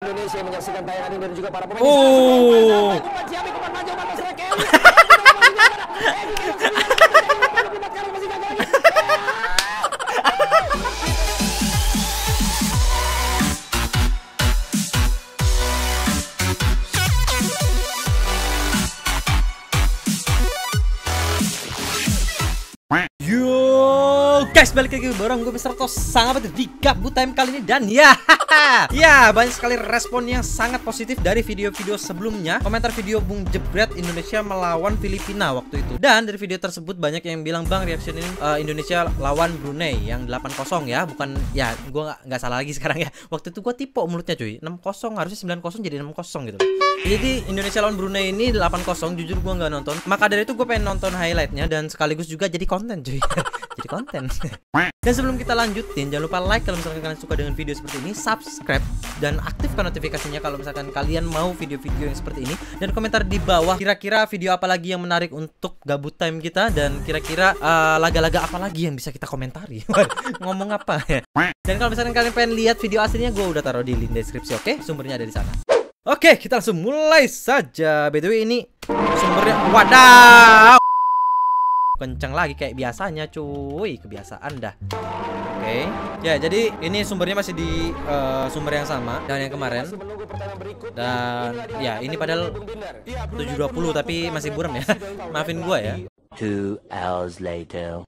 Indonesia menyaksikan tayangan ini dan juga para pemain. Guys, balik lagi bareng gue Mr. Tos sangat di Gabut Time kali ini. Dan ya banyak sekali respon yang sangat positif dari video-video sebelumnya. Komentar video Bung Jebret Indonesia melawan Filipina waktu itu. Dan dari video tersebut banyak yang bilang, "Bang, reaction ini Indonesia lawan Brunei yang 8-0 ya." Bukan, ya gue nggak salah lagi sekarang ya. Waktu itu gue tipe mulutnya cuy, 6-0 harusnya 9-0 jadi 6-0 gitu. Jadi Indonesia lawan Brunei ini 8-0. Jujur gue nggak nonton. Maka dari itu gue pengen nonton highlightnya dan sekaligus juga jadi konten cuy. Jadi konten. Dan sebelum kita lanjutin, jangan lupa like kalau misalkan kalian suka dengan video seperti ini, subscribe dan aktifkan notifikasinya kalau misalkan kalian mau video-video yang seperti ini, dan komentar di bawah kira-kira video apa lagi yang menarik untuk Gabut Time kita, dan kira-kira laga-laga apa lagi yang bisa kita komentari. Ngomong apa ya. Dan kalau misalkan kalian pengen lihat video aslinya, gue udah taruh di link deskripsi, oke? Sumbernya ada di sana. Oke, kita langsung mulai saja. BTW ini sumbernya, wadaw, kencang lagi kayak biasanya cuy, kebiasaan dah. Oke. Ya, jadi ini sumbernya masih di sumber yang sama dan yang kemarin. Dan ya, ini padahal 720 tapi masih buram ya. Maafin gua ya. 2 hours later.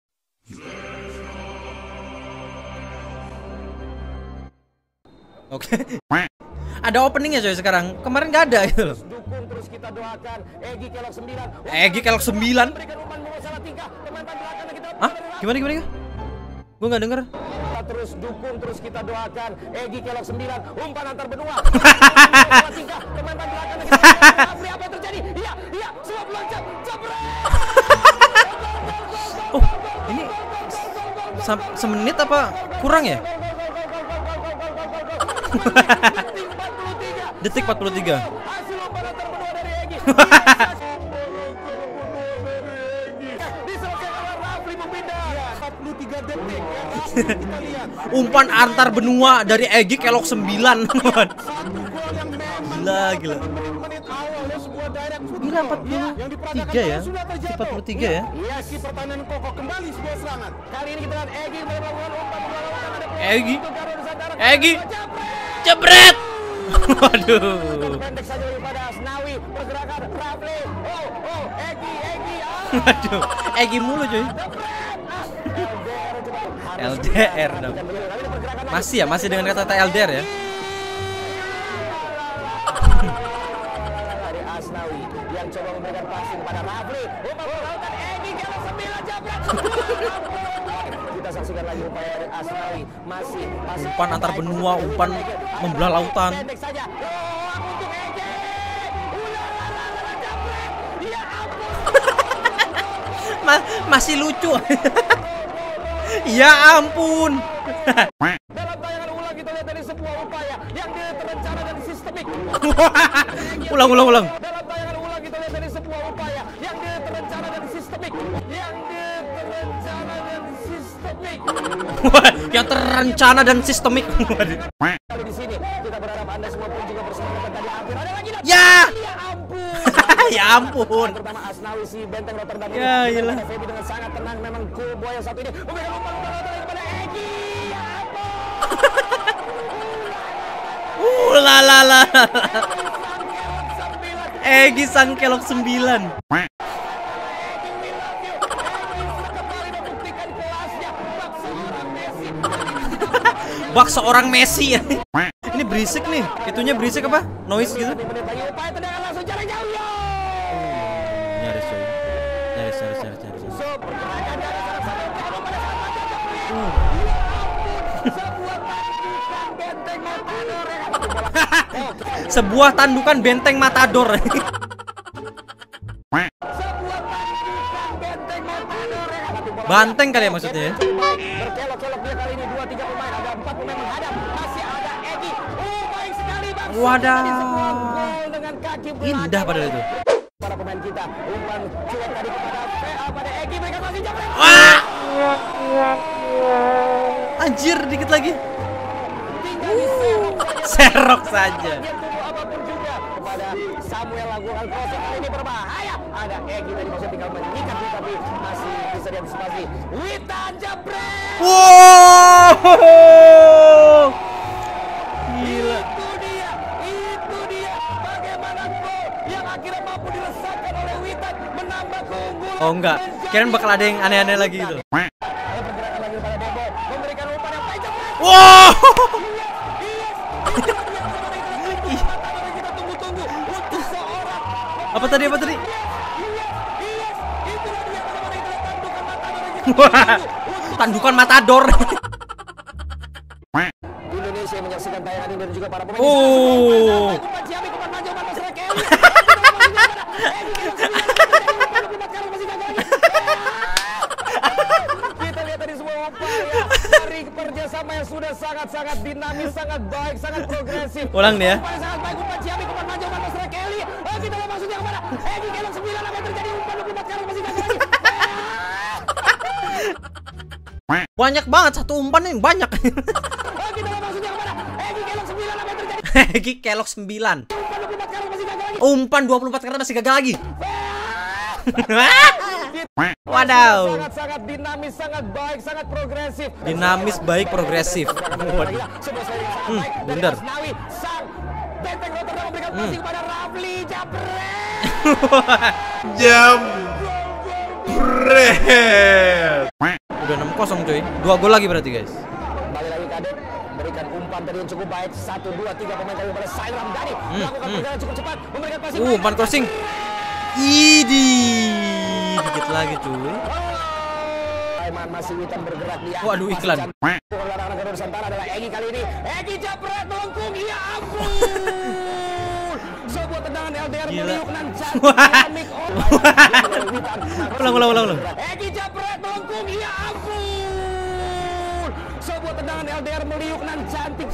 Oke. Ada openingnya coy sekarang. Kemarin nggak ada gitu loh. Egy Kelok 9. Hah? Gimana? Gue nggak denger. Terus dukung, terus kita doakan Egy Kelok 9, umpan antar benua. Apa yang terjadi? Iya, semua meloncat. Oh, ini semenit apa kurang ya? Detik 43. Hasil umpan antar benua dari Egy. Diselesaikan oleh Rafli Bupinda. 43 detik ya. Kita lihat. Umpan antar benua dari Egy Kelok 9. Satu gol yang memang Gila. menit awal ya, sebuah direct shoot. Gila, 43 ya. 43 ya. Iya, si pertahanan kokoh kembali sebuah serangan. Kali ini kita lihat Egy melakukan umpan bola. Egy. Jebret. Waduh. Pendek saja daripada Asnawi, pergerakan Rafli. Egy. Waduh. Egy mulu cuy. LDR dong. Masih dengan kata LDR ya. Dari Asnawi yang coba memberikan passing kepada Rafli. Umpan melakukan Egy Kelok 9 jabret. Kita saksikan lagi upaya dari Asnawi. Masih Umpan antar benua, umpan membelah lautan. pendek saja. Untuk Egy. Jabret. Ya ampun. Masih lucu. Ya ampun. Dalam tayangan ulang kita lihat dari sebuah upaya yang terencana dan sistemik. Ulang. Dalam tayangan ulang kita lihat dari sebuah upaya yang terencana dan sistemik. Yang terencana dan sistemik. Kali di sini kita berharap Anda semua pun juga bersemangat tadi hampir ada lagi. Ya. Ya ampun. Ya ampun. Pertama Asnawi si benteng Rotterdam. Ya iyalah. FB dengan sangat tenang, memang cool boy yang satu ini memberikan umpan kepada Egy. Ya ampun. Lalala. Egy sang Kelok 9. Bak seorang Messi. Ini berisik nih. Itunya berisik apa? Noise gitu. Upaya tendangan langsung jarak jauh. Nyaris coy. Nyaris. Sebuah tandukan benteng matador. Banteng kali ya maksudnya ya. Berkelok-kelok dia kali ini 2-3 pemain, ada 4 pemain menghadap. Masih ada Egy. Baik sekali Bang. Wadah. Gol dengan kaki belakang. Indah padahal itu. Para pemain kita umpan cuek tadi pada Egy, mereka masih jabret. Wah. Anjir, dikit lagi. Serok saja. Dia tunggu apapun juga kepada Samuel lakukan crossing kali ini berbahaya. Ada Egy tadi masih tinggal mengikat tapi masih bisa diantisipasi. Witan jebret. Wow. Gila. Itu dia. Bagaimana gol yang akhirnya mampu dilesakan oleh Witan menambah keunggulan. Oh enggak, kirain bakal ada yang aneh-aneh lagi gitu. Ada pergerakan lagi kepada Debo, memberikan umpan yang baik. Wow. Kita tunggu-tunggu untuk seorang. Apa tadi? Itulah dia bagaimana itu tandukan mata. Wah, tandukan matador. Indonesia menyaksikan tayangan ini dan juga para pemain. Oh. Kita lihat tadi semua upaya dari kerjasama yang sudah sangat-sangat dinamis, sangat baik, sangat progresif. Ulang nih ya. Umpan sangat baik, umpan Ciami, umpan maju, umpan Mas Kelly. Oh, kita lihat maksudnya kemana? Egy kelok 9, apa yang terjadi? Umpan 24 kali masih gagal lagi. Banyak banget, satu umpan nih banyak. Oh, kita lihat maksudnya kemana? Egy kelok 9, apa yang terjadi? Egy kelok 9. Umpan 24 kali masih gagal lagi. Umpan 24 kali masih gagal lagi. Wadaw. Sangat-sangat dinamis, sangat baik, sangat progresif. Dinamis, baik, progresif. Waduh. Bener. Sang Benteng Rotterdam memberikan passing kepada Rafli Jabret. Jabret. Udah 6-0 cuy. 2 gol lagi berarti guys. Kembali lagi Kadek memberikan umpan tadi yang cukup baik. 1, 2, 3 pemain kali kepada Sail Ramdhani melakukan pergerakan cukup cepat, memberikan passing. Umpan crossing. Dikit lagi cuy. Aiman masih Witan bergerak dia. Waduh, iklan. Larangan Garuda Nusantara adalah Egy kali ini. Egy Jabret melengkung, ya ampun. Sebuah tendangan LDR meliuk nan cantik. Ulang. Egy Jabret melengkung, ya ampun. Sebuah tendangan LDR meliuk nan cantik.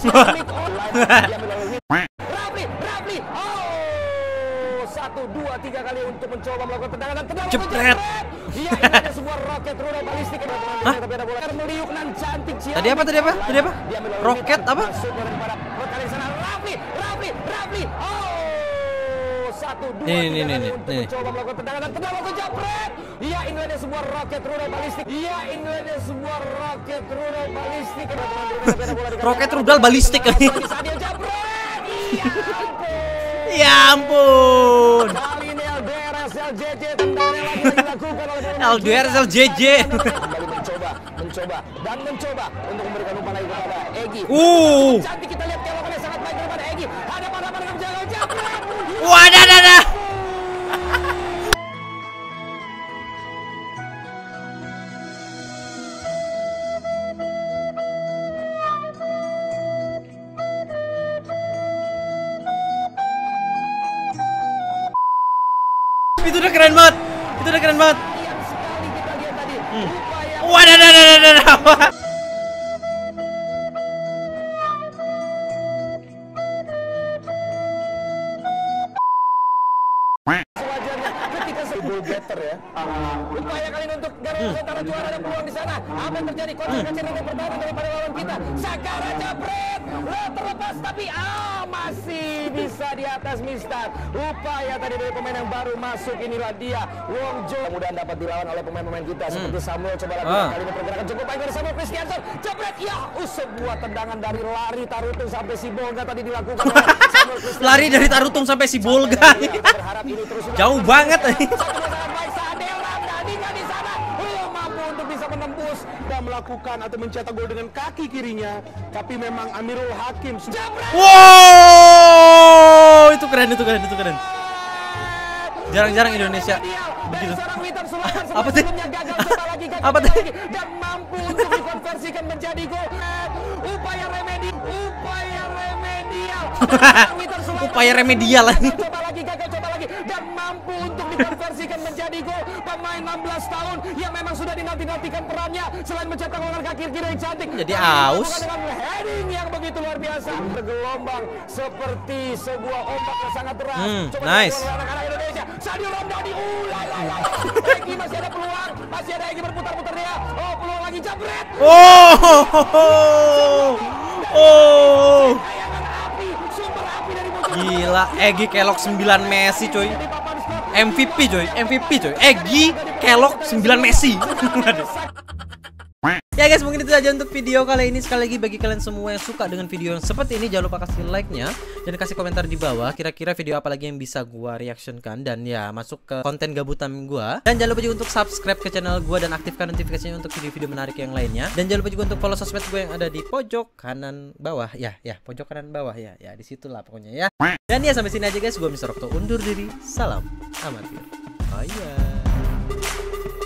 Rafli. Oh, 1, 2, 3 kali untuk mencoba melakukan tendangan dan tendangan Jebret. Iya, ini ada sebuah roket rudal balistik. Hah? Tapi ada bola meliuk nan cantik. Tadi apa? Roket apa? Masuk kepada kali sana. Rafli. Oh, 1, 2, 3 Nih. kali untuk mencoba melakukan tendangan dan tendangan untuk Jabret. Iya, ini ada sebuah roket rudal balistik. Roket rudal balistik. Sadil Jabret. Iya ampun. Ya ampun. Kali ini LDR SLJJ tendangan yang lagi dilakukan oleh LDR SLJJ. Kembali mencoba untuk memberikan umpan lagi kepada Egy. Cantik, kita lihat kelokannya sangat baik daripada Egy. Hadapan dengan penjaga Jabret. Wadah. Itu udah keren banget. Yang sekali kita lihat tadi. Upaya Wadah. sewajarnya ketika goal getter ya. Upaya kali ini untuk Garuda Nusantara juara, ada peluang di sana. Apa yang terjadi? Kontra kecil yang pertama daripada lawan kita. Sakara Jabret terlepas tapi masih bisa di atas Mistat. Upaya tadi dari pemain yang baru masuk, inilah dia Wong Jo. Kemudian dapat dilawan oleh pemain-pemain kita seperti Samuel. Coba lagi kali ini pergerakan cukup baik dari Samuel Kristianson. Jabret sebuah tendangan dari lari Tarutung sampai si Bolga tadi dilakukan oleh Samuel Kristianson. Lari dari Tarutung sampai si Bolga. Berharap ini terus Jauh banget. sangat baik. Sadil Ramdhani di sana belum mampu untuk bisa menembus dan melakukan atau mencetak gol dengan kaki kirinya, tapi memang Amirul Hakim sudah Wow, itu keren. Jarang-jarang Indonesia begitu. Apa sih? Apa tadi? Dan mampu untuk dikonversikan menjadi gol. Upaya remedial. Upaya remedial lagi. Coba lagi dan mampu untuk dikonversikan menjadi gol. Pemain 16 tahun yang memang sudah dinanti-nantikan perannya selain mencetak gol dengan kaki kiri yang cantik. Jadi aus. Dengan heading yang begitu luar biasa. Bergelombang seperti sebuah ombak yang sangat deras. Nice. Anak-anak Indonesia. Sadio Ramdhani. Egy masih ada peluang. Masih ada Egy berputar-putar dia. Oh, peluang lagi Jabret. Oh. Tayangan api Gila, Egy Kelok 9 Messi coy. MVP coy, MVP coy. Egy Kelok 9 Messi. Ya guys, mungkin itu saja untuk video kali ini. Sekali lagi bagi kalian semua yang suka dengan video yang seperti ini, jangan lupa kasih like-nya dan kasih komentar di bawah kira-kira video apa lagi yang bisa gua reactionkan dan ya masuk ke konten gabutan gua. Dan jangan lupa juga untuk subscribe ke channel gua dan aktifkan notifikasinya untuk video-video menarik yang lainnya. Dan jangan lupa juga untuk follow sosmed gua yang ada di pojok kanan bawah. Ya, pojok kanan bawah ya. Ya, disitulah pokoknya ya. Dan ya sampai sini aja guys, gua Mr. Okto undur diri. Salam amatir. Bye.